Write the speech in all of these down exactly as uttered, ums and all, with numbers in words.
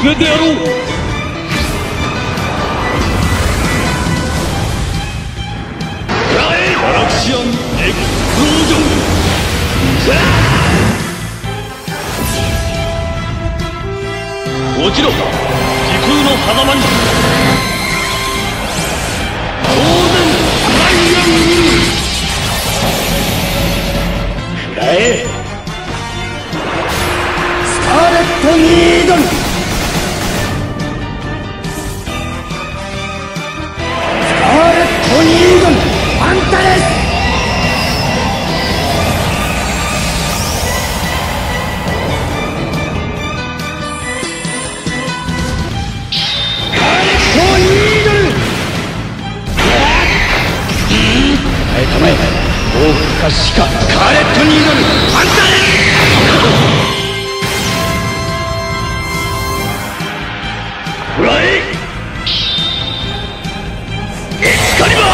告げてやろう。ガラクシアンエクスプロージョン。落ちろ時空の狭間に。当然トライアングル。くらえスカーレット・ニードル。スカーレット・ニードルあんたです。構え往復か死か。スカーレット・ニードルあんたです。フライエクスカリバー。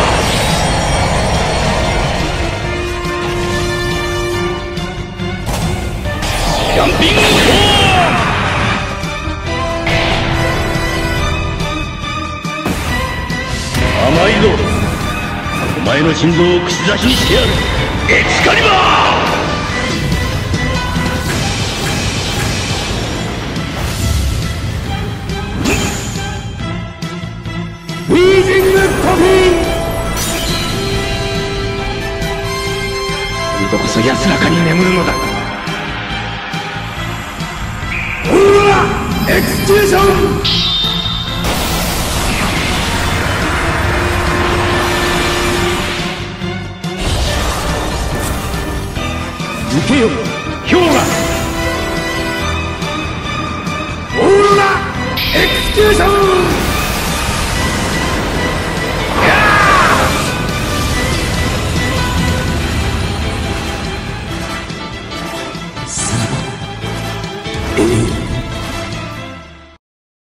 ジャンピングフォーム。甘いぞ。お前の心臓を串刺しにしてやる。エクスカリバー。ウィージングコフィー。今度こそ安らかに眠るのだ。うわっエクスキューション。受けよ。